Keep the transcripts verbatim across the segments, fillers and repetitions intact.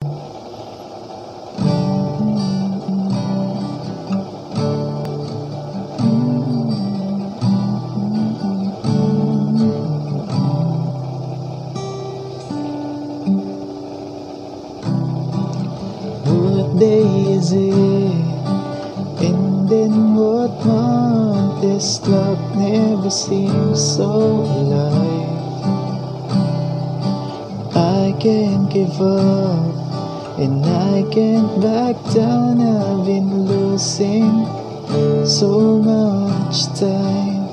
What day is it? And then what month? This clock never seems so alive. I can't give up, and I can't back down. I've been losing so much time,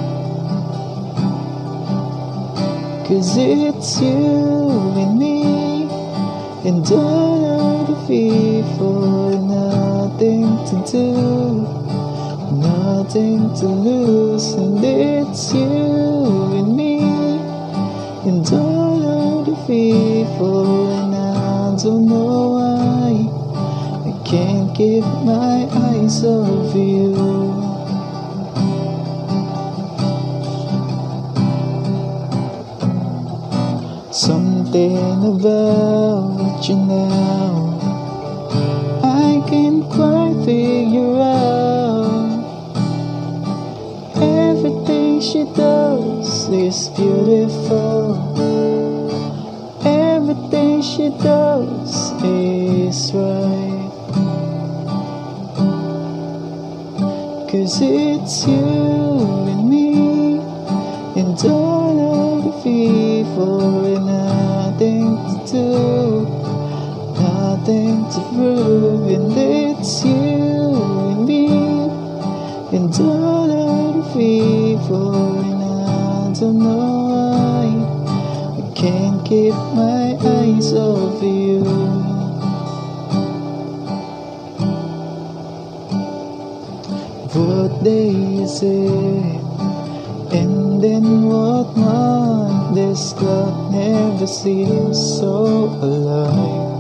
'cause it's you and me and all of the people. Nothing to do, nothing to lose. And it's you and me and all of the people. And I don't know why I can't keep my eyes off you. Something about you now I can't quite figure out. Everything she does is beautiful. Everything she does is right, 'cause it's you and me and all of the people. And nothing to do, nothing to prove. And it's you and me and all of the people. And I don't know why I can't keep my eyes off you. What day is it? And then what month? This clock never seems so alive.